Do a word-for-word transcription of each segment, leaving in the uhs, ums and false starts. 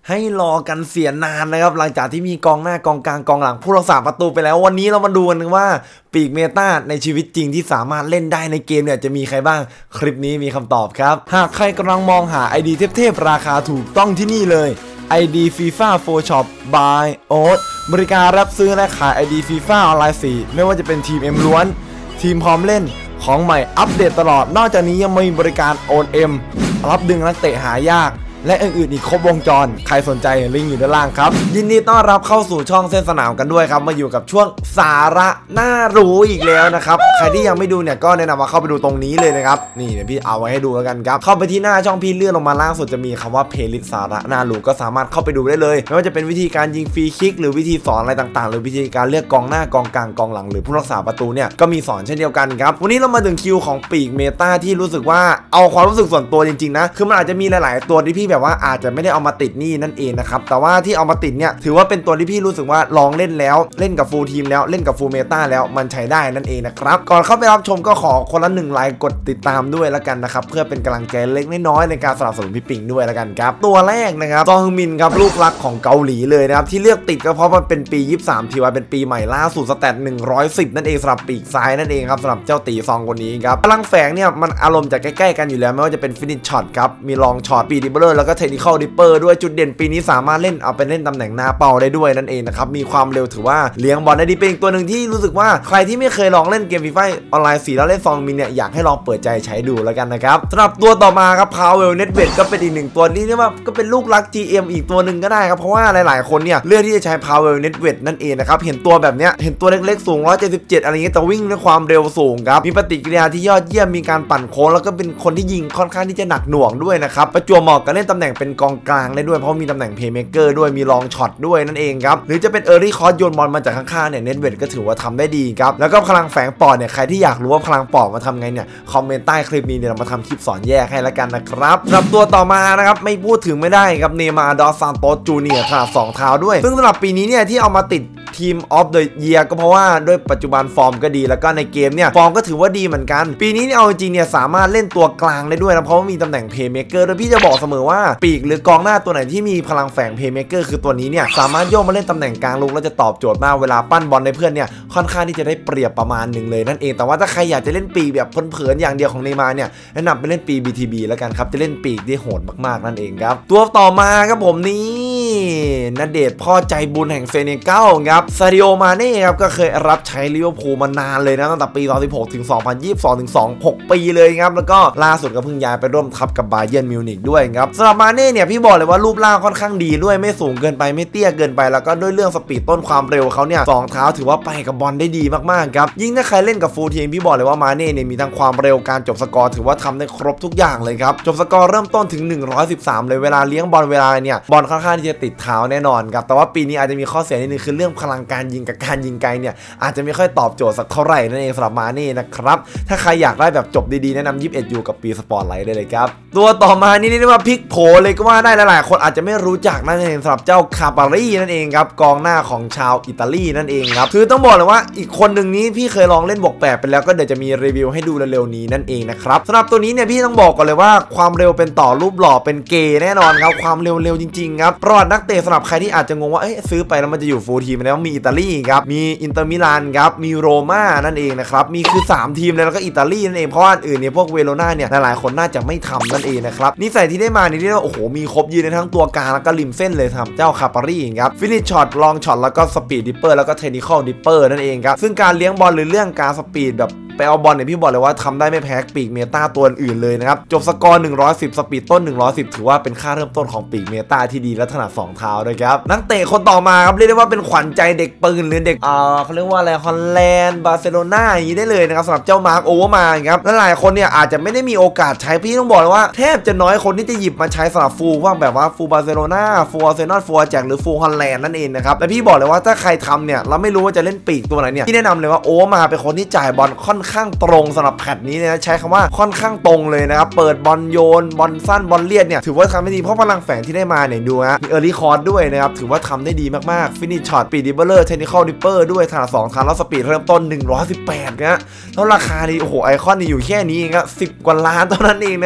ให้รอกันเสียนานนะครับหลังจากที่มีกองหน้ากองกลางกองหลังผู้รักษาประตูไปแล้ววันนี้เรามาดูกันว่าปีกเมตาในชีวิตจริงที่สามารถเล่นได้ในเกมเนี่ยจะมีใครบ้างคลิปนี้มีคำตอบครับหากใครกำลังมองหา ไอ ดี เทพๆราคาถูกต้องที่นี่เลย ไอ ดี FIFA โฟร์ ช็อป by โอ๊ตบริการรับซื้อและขาย ไอ ดี FIFA ออนไลน์สี่ไม่ว่าจะเป็นทีม M ล้วนทีมพร้อมเล่นของใหม่อัปเดตตลอดนอกจากนี้ยังมีบริการโอน M รับดึงนักเตะหายากและอื่นๆอีกครบวงจรใครสนใจลิงก์อยู่ด้านล่างครับยินดีต้อนรับเข้าสู่ช่องเส้นสนามกันด้วยครับมาอยู่กับช่วงสาระน่ารู้อีกแล้วนะครับใครที่ยังไม่ดูเนี่ยก็แนะนำว่าเข้าไปดูตรงนี้เลยนะครับนี่เดี๋ยวพี่เอาไว้ให้ดูแล้วกันครับเข้าไปที่หน้าช่องพี่เลื่อนลงมาล่างสุดจะมีคำว่าเพลย์ลิสต์สาระน่ารู้ก็สามารถเข้าไปดูได้เลยไม่ว่าจะเป็นวิธีการยิงฟรีคิกหรือวิธีสอนอะไรต่างๆหรือวิธีการเลือกกองหน้ากองกลางกองหลังหรือผู้รักษาประตูเนี่ยก็มีสอนเช่นเดียวกันครับวันนี้เรามาถึงคิวของปีกเมตาที่รู้สึกว่าเอาความรู้สึกส่วนตัวจริงๆนะคือมันอาจจะมีหลายๆตัวที่พี่แบบว่าอาจจะไม่ได้เอามาติดนี่นั่นเองนะครับแต่ว่าที่เอามาติดเนี่ยถือว่าเป็นตัวที่พี่รู้สึกว่าลองเล่นแล้วเล่นกับฟูลทีมแล้วเล่นกับฟูลเมตาแล้วมันใช้ได้นั่นเองนะครับก่อนเข้าไปรับชมก็ขอคนละหนึ่งไลค์กดติดตามด้วยแล้วกันนะครับเพื่อเป็นกำลังใจเล็กน้อยในการสนับสนุนพี่ปิงด้วยแล้วกันครับตัวแรกนะครับจองฮึมินครับลูกรักของเกาหลีเลยนะครับที่เลือกติดก็เพราะมันเป็นปียี่สิบสามทีว่าเป็นปีใหม่ล่าสุดสแตทหนึ่งร้อยสิบนั่นเองสำหรับปีกซ้ายนั่นเองครับสำหรับเจ้าตีซองคนนี้ครับพลังแฝงเนี่ยมันอารมณ์จะใกล้ๆกันอยู่แล้วไม่ว่าจะเป็นฟินิชช็อตครับมีลองช็อตปีดิบเบอร์แล้วก็เทคนิคอลดิปเปอร์ด้วยจุดเด่นปีนี้สามารถเล่นเอาไปเล่นตำแหน่งหน้าเป้าได้ด้วยนั่นเองนะครับมีความเร็วถือว่าเลี้ยงบอลได้ดีเป็นอีกตัวหนึ่งที่รู้สึกว่าใครที่ไม่เคยลองเล่นเกมฟีฟ่าออนไลน์สี่แล้วเล่นซองมินเนี่ยอยากให้ลองเปิดใจใช้ดูแล้วกันนะครับสำหรับตัวต่อมาครับพาวเวลเน็ตเวทก็เป็นอีกหนึ่งตัวนี้เรียกว่าก็เป็นลูกรัก จี เอ็ม อีกตัวหนึ่งก็ได้ครับเพราะว่าหลายๆคนเนี่ยเลือกที่จะใช้พาวเวลเน็ตเวทนั่นเองนะครับเห็นตัวแบบเนี้ยเห็นตัวเล็กๆสูงหนึ่งร้อยเจ็ดสิบเจ็ดอะไรเงี้ยแต่วิ่งด้วยความเร็วสูงครับมีปฏิกิริยาที่ยอดเยี่ยมมีการปั่นโค้งแล้วก็เป็นคนที่ยิงค่อนข้างที่จะหนักหน่วงด้วยนะครับประจวบเหมาะกับเล่นตำแหน่งเป็นกองกลางได้ด้วยเพราะมีตำแหน่งเพลย์เมเกอร์ด้วยมีลองช็อตด้วยนั่นเองครับหรือจะเป็นเออร์ลี่คอร์สโยนบอลมาจากข้างๆเนี่ยเน็ตเวทก็ถือว่าทำได้ดีครับแล้วก็พลังแฝงปอดเนี่ยใครที่อยากรู้ว่าพลังปอดมาทำไงเนี่ยคอมเมนต์ใต้คลิปนี้เนี่ยเรามาทำคลิปสอนแยกให้แล้วกันนะครับสำหรับตัวต่อมานะครับไม่พูดถึงไม่ได้ครับเนมาร์ดอสซานโตสจูเนียร์ขนาดสองเท้าด้วยซึ่งสำหรับปีนี้เนี่ยที่เอามาติดทีมออฟเดอะเยียร์ก็เพราะว่าด้วยปัจจุบันฟอร์มก็ดีแล้วก็ในเกมเนี่ยฟอร์มก็ถือว่าดีเหมือนกันปีนี้เนี่ยเอาจริงเนี่ยสามารถเล่นตัวกลางได้ด้วยนะเพราะว่ามีตำแหน่งเพลย์เมเกอร์โดยพี่จะบอกเสมอว่าปีกหรือกองหน้าตัวไหนที่มีพลังแฝงเพลย์เมเกอร์คือตัวนี้เนี่ยสามารถโยกมาเล่นตำแหน่งกลางลุกแล้วจะตอบโจทย์มากเวลาปั้นบอลในเพื่อนเนี่ยค่อนข้างที่จะได้เปรียบประมาณหนึ่งเลยนั่นเองแต่ว่าถ้าใครอยากจะเล่นปีกแบบเผินๆอย่างเดียวของเนมาร์เนี่ยแนะนำไปเล่นปี บี ที บี แล้วกันครับจะเล่นปีกที่โหดมากๆนั่นเองครับตัวต่อมาครับผมนี่ณเดชน์พ่อใจบุญแห่งเซเนกัลครับซาดิโอมาเน่ครับก็เคยรับใช้ลิเวอร์พูลมานานเลยนะตั้งแต่ปีสองพันสิบหกถึงสองพันยี่สิบสองถึงหกปีเลยครับแล้วก็ล่าสุดก็เพิ่งย้ายไปร่วมทัพกับบาเยิร์นมิวนิกด้วยครับสำหรับมาเน่เนี่ยพี่บอกเลยว่ารูปร่างค่อนข้างดีด้วยไม่สูงเกินไปไม่เตี้ยเกินไปแล้วก็ด้วยเรื่องสปีดต้นความเร็วเขาเนี่ยสองเท้าถือว่าไปกับบอลได้ดีมากๆครับยิ่งถ้าใครเล่นกับฟูลทีมพี่บอกเลยว่ามาเน่เนี่ยมีทั้งความเร็วการจบสกอร์ถือว่าทำได้ครบทุกอย่างเลยครับจบสกอร์เริ่มต้นถึงหนึ่งร้อยสิบสามเลยเวลาเลี้ยงบอลเวลาเนี่ยบอลค่อนข้างที่จะติดเท้าแน่นอนครับแต่ว่าปีนี้อาจจะมีข้อเสียนิดนึงคือเรื่องพลังการยิงกับการยิงไกลเนี่ยอาจจะไม่ค่อยตอบโจทย์สักเท่าไหร่นั่นเองสำหรับมาเน่นะครับถ้าใครอยากได้แบบจบดีๆแนะนำยี่สิบเอ็ดยูกับปีสปอร์ตไลท์ได้เลยครับตัวต่อมานี่เรียกว่าพลิกโผเลยก็ว่าได้หลายๆคนอาจจะไม่รู้จักนั่นเองสำหรับเจ้าคาปารีนั่นเองครับกองหน้าของชาวอิตาลีนั่นเองครับคือต้องบอกเลยว่าอีกคนหนึ่งนี้พี่เคยลองเล่นบวกแปดไปแล้วก็เดี๋ยวจะมีรีวิวให้ดูเร็วๆนี้นั่นเองนะครับสำหรับตัวนี้เนี่ยพี่ต้องบอกก่อนเลยว่าความเร็วเป็นต่อรูปหล่อเป็นเกย์แน่นอนครับความเร็วๆจริงๆครับประวัตินักเตะสำหรับใครที่อาจจะงงว่าเอ๊ะซื้อไปแล้วมันจะอยู่ฟูลทีมแล้วมีอิตาลีครับมีอินเตอร์มิลานครับมีโรม่านั่นเองนะครับมีคือสามทีมเลยแล้วก็อิตาลีนั่นเองเพราะอันอื่นเนี่ยพวกเวโรนาเนี่ยหลายๆคนน่าจะไม่ทำนั่นเองนะครับนิสัยที่ได้มานี่เรียกว่าโอ้โหมีครบยืนในทั้งตัวกลางแล้วก็ริมเส้นเลยทำเจ้าคาปารีครับฟินิชช็อตลองช็อตแล้วก็สปีดดิปเปอร์แล้วก็เทคนิคอลดิปเปอร์นั่นเองครับซึ่งการเลี้ยงบอลหรือเรื่องการสปีดแบบไปเอาบอลเนี่ยพี่บอกเลยว่าทำได้ไม่แพ้ปีกเมตาตัวอื่นเลยนะครับจบสกอร์หนึ่งร้อยสิบสปีดต้นหนึ่งร้อยสิบถือว่าเป็นค่าเริ่มต้นของปีกเมตาที่ดีและถนัดสองเท้าด้วยครับนักเตะคนต่อมาครับเรียกได้ว่าเป็นขวัญใจเด็กปืนหรือเด็กอ่าเขาเรียกว่าอะไรฮอลแลนด์บาร์เซโลนาอย่างนี้ได้เลยนะครับสำหรับเจ้ามาร์คโอเวอร์มาครับและหลายคนเนี่ยอาจจะไม่ได้มีโอกาสใช้พี่ต้องบอกเลยว่าแทบจะน้อยคนที่จะหยิบมาใช้สำหรับฟูลว่าแบบว่าฟูลบาร์เซโลนาฟูลอาร์เซนอลฟูลอาแจ็คหรือฟูลฮอลแลนด์นั่นเองนะครับและพี่บอกเลยว่าถ้าใครทำเนี่ยเราไม่รู้ว่าจะเล่นปีกตัวไหนเนี่ยพี่แนะนำเลยว่าโอเวอร์มาเป็นคนที่จ่ายบอลค่อนข้างตรงสำหรับแพทนี้นะใช้คำว่าค่อนข้างตรงเลยนะครับเปิดบอลโยนบอลสั้นบอลเลียดเนี่ยถือว่าทำได้ดีเพราะพลังแฝงที่ได้มาเนี่ยดูฮะมีเออร์ลี่คอร์สด้วยนะครับถือว่าทำได้ดีมากๆฟินิชช็อตปีดดิบเบอร์เทคนิคอลดิปเปอร์ด้วยถนัดสองทางแล้วสปีดเริ่มต้นหนึ่งร้อยสิบแปดนะแล้วราคานี่โอ้โหไอคอนนี่อยู่แค่นี้เองครับสิบกว่าล้านเท่านั้นเองนะครับ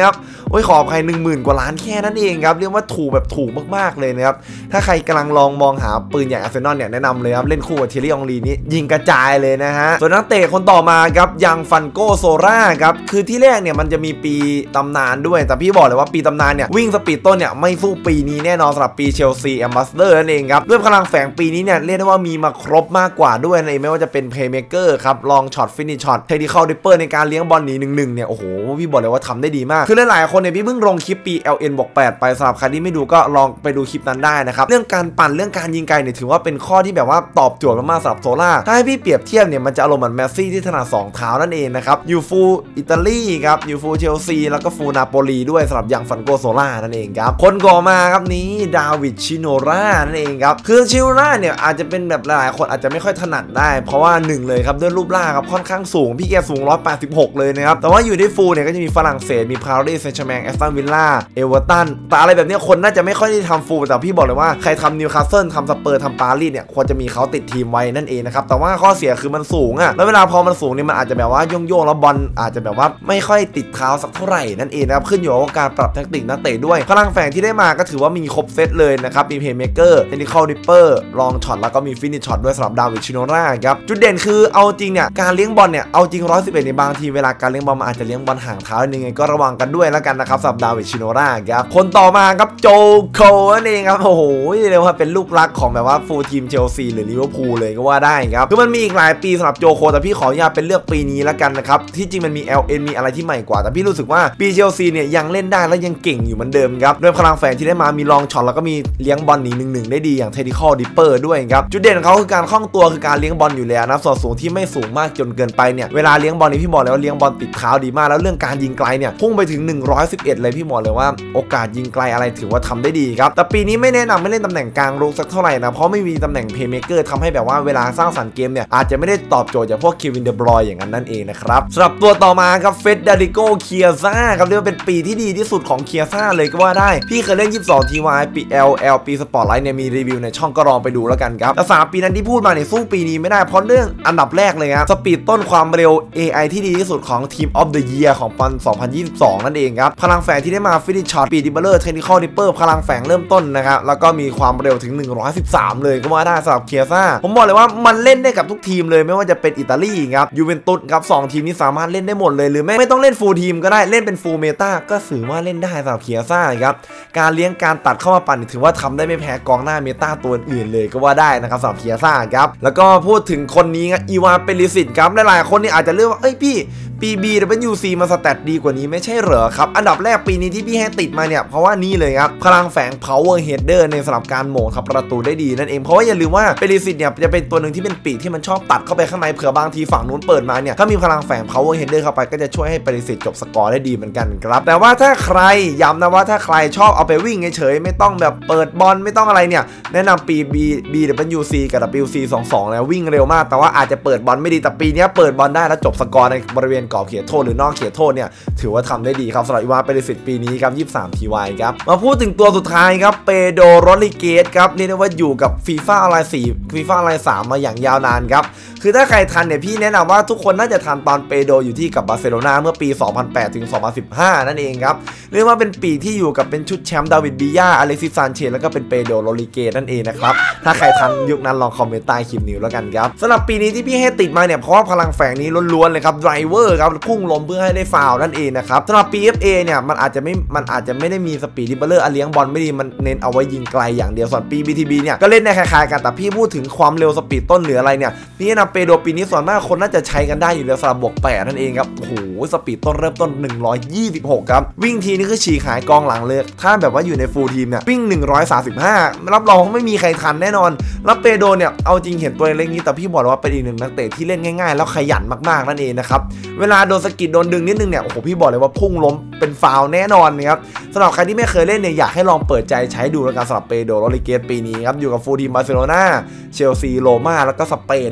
โอ้ยขออภัยหนึ่งหมื่นกว่าล้านแค่นั้นเองครับเรียกว่าถูกแบบถูกมากๆเลยนะครับถ้าใครกำลังลองมองหาปืนอย่างอาร์เซนอลเนี่ยแนะนำเลยครับเล่นคู่กับเทเรียองลีนี้ยิงกระจายเลยนะฮะส่วนนักเตะคนต่อมาครับยังฟันโกโซล่าครับคือที่แรกเนี่ยมันจะมีปีตำนานด้วยแต่พี่บอกเลยว่าปีตำนานเนี่ยวิ่งสปีดต้นเนี่ยไม่สู้ปีนี้แน่นอนสำหรับปีเชลซีแอมบาสเดอร์นั่นเองครับด้วยพลังแฝงปีนี้เนี่ยเรียกได้ว่ามีมาครบมากกว่าด้วยนั่นเองไม่ว่าจะเป็นเพลย์เมเกอร์ครับลองช็อตฟินิชช็อตเทคนิคอลดิปเปอร์ในการเลี้ยงบอลหนีหนึ่งหนึ่งเนี่ยโอ้โหพี่บอกเลยว่าทำได้ดีมากคือหลายๆคนเนี่ยพี่เพิ่งลงคลิปปี แอล เอ็น บวกแปดไปสำหรับใครที่ไม่ดูก็ลองไปดูคลิปนั้นได้นะครับเรื่องการปั่นเรื่องการยิงไกลเนี่ยถือว่าเป็นข้อที่แบบว่าตอบโจทย์มากๆสำหรับโซล่าถ้าให้พี่เปรียบเทียบเนี่ยมันจะอารมณ์เหมือนแมสซี่ที่ถนัดสองเท้านั่นเองนะครับยูฟูอิตาลีครับยูฟูเชลซีแล้วก็ฟูนาโปลีด้วยสำหรับยังฟันโกโซล่านั่นเองครับคนก่อมาครับนี้ดาวิดชิโนรานั่นเองครับคือชิโนราเนี่ยอาจจะเป็นแบบหลายๆคนอาจจะไม่ค่อยถนัดได้เพราะว่าหนึ่งเลยครับด้วยรูปร่างครับค่อนข้างสูงพี่แกสูงหนึ่งร้อยแปดสิบหกเลยนะครับแต่ว่าอยู่ที่ฟูเนี่ยก็จะมีฝรั่งเศสมีปารีสแซงต์แชร์แมงแอสตันวิลล่าเอเวอร์ตันแต่อะไรแบบนี้คนน่าจะไม่ค่อยได้ทำฟูแต่พี่บอกเลยว่าใครทำนิวคาสเซิลทำสเปอร์ทำปารีสเนี่ยควรจะมีเขาติดทีมไว้นั่นเองนะครับแต่ว่าข้อเสียคือมันสูงอะแล้วเวลาพอมันสูงเนี่ยมันอาจจะแบบว่าโยงๆแล้วบอลอาจจะแบบว่าไม่ค่อยติดเท้าสักเท่าไหร่นั่นเองนะครับขึ้นอยู่กับการปรับแทคติกนักเตะด้วยพลังแฝงที่ได้มาก็ถือว่ามีครบเซตเลยนะครับมีเพลย์เมเกอร์เทคนิคอลดิปเปอร์ลองช็อตแล้วก็มีฟินิชช็อตด้วยสำหรับดาวิดชิโนราครับจุดเด่นคือเอาจริงเนี่ยการเลี้ยงบอลเนี่ยเอาจริงหนึ่งร้อยสิบเอ็ดในบางทีเวลาการเลี้ยงบอลมันอาจจะเลี้ยงบอลห่างเท้ายังไงก็ระวังกันด้วยแล้วกันนะครับสำหรับดาวิดชิโนราครับคนต่อมาครับโจโคนั่นเองครับโอ้โหเรียกว่าเป็นลูกรักของแบบว่าฟูลทีมเชลซีหรือลิเวอร์พูลเลยก็ว่าได้ครับคือมันมีอีกหลายปีสำหรับโจโคแต่พี่ขออนุญาตเป็นเลือกปีนี้แล้วกันนะครับที่จริงมันมี แอล เอ็น มีอะไรที่ใหม่กว่าแต่พี่รู้สึกว่าปีเชลซีเนี่ยยังเล่นได้และยังเก่งอยู่เหมือนเดิมครับด้วยพลังแฝงที่ได้มามีลองช็อตแล้วก็มีเลี้ยงบอลหนีหนึ่งหนึ่งได้ดีอย่างเทคนิคอลดิปเปอร์ด้วยครับจุดเด่นของเขาคือการคล่องตัวคือการเลี้ยงบอลอยู่แล้วนะส่วนสูงที่ไม่สูงมากจนเกินไปเนี่ยเวลาเลี้ยงบอลนี่พี่บอกเลยว่าเลี้ยงบอลติดเท้าดีมากแล้วเรื่องการยิงไกลเนี่ยพุ่งไปถึงหนึ่งร้อยสิบเอ็ดเลยพี่บอกเลยว่าโอกาสยิงไกลอะไรถือว่าทำได้ดีครับแต่ปีนี้ไม่แนะนำไม่เล่นตำแหน่งกลางรุกสักเท่าไหร่นะเพราะไม่มีตำแหน่งเพลย์เมเกอร์ทำให้แบบว่าเวลาสร้างสรรค์เกมเนี่ยอาจจะไม่ได้ตอบโจทย์อย่างพวกเควินเดบรอยอย่างนั้นนั่นเองนะครับสำหรับตัวต่อมาครับเฟเดริโกเคียซ่าครับเรียกว่าเป็นปีที่ดีที่สุดของเคียซ่าเลยก็ว่าได้พี่เคยเล่นยี่สิบสอง ที วาย ปี แอล แอล ปีสปอร์ตไลท์เนี่ยมีรีวิวในช่องก็ลองไปดูแล้วกันครับแต่สามปีนั้นที่พูดมาเนี่ยสู้ปีนี้ไม่ได้เพราะเรื่องอันดับแรกเลยครับสปีดต้นความเร็ว เอ ไอ ที่ดีที่สุดของทีมออฟเดอะเยียร์ของปีสองพันยี่สิบสองนั่นเองครับพลังแฝงที่ได้มาฟินิชช็อตปีดิบเบอร์เทคนิคอลดิปเปอร์พลังแฝงเริ่มต้นนะครับแล้วก็มีความเร็วถึงหนึ่งร้อยสิบสามเลยก็ว่าได้สำหรับเคียซ่าผมบอกเลยว่ามันเล่นได้กับทุกทีมเลยไม่ว่าจะเป็นอิตาลีครับยูเวนตุสครับสองทีมนี้สามารถเล่นได้หมดเลยหรือไม่ไม่ต้องเล่นฟูลทีมก็ได้เล่นเป็นฟูลเมตาก็ถือว่าเล่นได้สำหรับเคียซ่าครับการเลี้ยงการตัดเข้ามาปั่นถือว่าทำได้ไม่แพ้กองหน้าเมตาตัวอื่นเลยก็ว่าได้นะครับสำหรับเคียซ่าครับแล้วก็พูดถึงคนนี้ครับอีวานเปริสิตครับหลายๆคนนี่อาจจะเลือกว่าเอ้ยพี่ปี บี ดับเบิลยู ซี มาสแตทดีกว่านี้ไม่ใช่เหรอครับอันดับแรกปีนี้ที่พี่ให้ติดมาเนี่ยเพราะว่านี่เลยครับพลังแฝง power header ในสำหรับการโหม่งครับประตูได้ดีนั่นเองเพราะว่าอย่าลืมว่าเปริสิตเนี่ยจะเป็นตัวหนึ่งที่เป็นปีกที่มันชอบตัดเข้าไปข้างในเผื่อบางทีฝั่งนู้นเปิดมาเนี่ยถ้ามีพลังแฝง power header เข้าไปก็จะช่วยให้เปริสิตจบสกอร์ได้ดีเหมือนกันครับแต่ว่าถ้าใครย้ำนะว่าถ้าใครชอบเอาไปวิ่งเฉยๆไม่ต้องแบบเปิดบอลไม่ต้องอะไรเนี่ยแนะนำปี บี บี ดับเบิลยู ซี กับ ดับเบิลยู ซี สองสิบสองแล้ววิ่งเร็วมากแต่ว่าอาจจะเปิดบอลไม่ดีแต่ปีนี้เปิดบอลได้แล้วจบสกอร์ในบริเวณกรอบเขตโทษหรือนอกเขตโทษเนี่ยถือว่าทำได้ดีครับสำหรับอีวานเปริสิตปีนี้ครับยี่สิบสาม ที วาย ครับมาพูดถึงตัวสุดท้ายครับเปโดโรดริเกสครับเรียกได้ว่าอยู่กับฟีฟ่าออนไลน์สี่ฟีฟ่าออนไลน์สามมาอย่างยาวนานครับคือถ้าใครทันเนี่ยพี่แนะนำว่าทุกคนน่าจะทันตอนเปโดอยู่ที่กับบาร์เซโลนาเมื่อปีสองพันแปดถึงสองพันสิบห้านั่นเองครับเรียกว่าเป็นปีที่อยู่กับเป็นชุดแชมป์ดาวิดบียาอเล็กซิสซานเชสแล้วก็เป็นเปโดโรดริเกสนั่นเองนะครับถ้าใครทันยุคนั้นลองคอมเมนต์ใต้คลิปนี้แล้วกันครับสำหรับปีนี้ที่พี่ให้ติดมาเนี่ยเพราะว่าพลังแฝงนี้ล้วนๆเลยครับไดรเวอร์ครับพุ่งล้มเพื่อให้ได้ฟาวล์นั่นเองนะครับสำหรับ พี เอฟ เอ เนี่ยมันอาจจะไม่มันอาจจะไม่ได้มีสปีดดิบเบอร์เลี้ยงบอลไม่ดีมันเน้นเอาไว้ยิงไกลอย่างเดียวส่วนปี บี ที บี เนี่ยก็เล่นได้คล้ายๆกันแต่พี่พูดถึงความเร็วสปีดต้นหรืออะไรเนี่ยพี่แนะนำเปโดปีนี้ส่วนมากคนน่าจะใช้กันได้อยู่แล้วสำหรับบวกแปดนั่นเองครับโอ้โหสปีดต้นเริ่มต้นหนึ่งร้อยยี่สิบหกครับวิ่งทีนี่คือฉีกหายกองหลังเลยถ้าแบบว่าอยู่ในฟูลทีมเนี่ยวิ่งหนึ่งร้อยสามสิบห้ารับรองไม่มีใครทันแน่นอนแล้วเปโดเนี่ยเอาจริงเห็นตัวเล็กนี้แต่พี่บอกว่าเป็นอีกหนึ่งนักเตะที่เล่นง่ายๆแล้วขยันมากๆนั่นเองนะครับเวลาโดนสกิดโดนดึงนิดนึงเนี่ยโอ้โหพี่บอกเลยว่าพุ่งล้มเป็นฟาวล์แน่นอนนะครับสำหรับใครที่ไม่เคยเล่นเนี่ยอยากให้ลองเปิดใจใช้ดูแล้วกันสำหรับเปโดโรดริเกสปีนี้ครับอยู่กับฟูลทีมบาร์เซโลนาเชลซีโรม่าแล้วก็สเปนด้วยครับ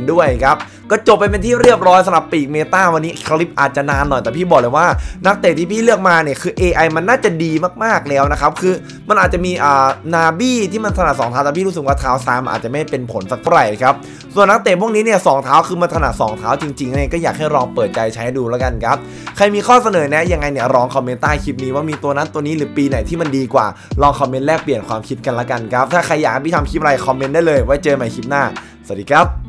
ครับก็จบไปเป็นที่เรียบร้อยสำหรับปีกเมตาวันนี้คลิปอาจจะนานหน่อยแต่พี่บอกเลยว่านักเตะที่พี่เลือกมาเนี่ยคือ เอ ไอ มันน่าจะดีมากๆแล้วนะครับคือมันอาจจะมีอ่านาบี้ที่มันถนัดสองเท้าแต่พี่รู้สึกว่าเท้าซ้ายมันอาจจะไม่เป็นผลสักเท่าไหร่ครับส่วนนักเตะพวกนี้เนี่ยสองเท้าคือมันถนัดสองเท้าจริงๆเนี่ยก็อยากให้ลองเปิดใจใช้ดูแล้วกันครับใครมีข้อเสนอแนะยังไงเนี่ยลองคอมเมนต์ใต้คลิปนี้ว่ามีตัวนั้นตัวนี้หรือปีไหนที่มันดีกว่าลองคอมเมนต์แลกเปลี่ยนความคิดกันละกันครับถ้าใครอยากให้พี่ทำคลิปอะไรคอมเมนต์ได้เลยไว้เจอใหม่คลิปหน้าสวัสดีครับ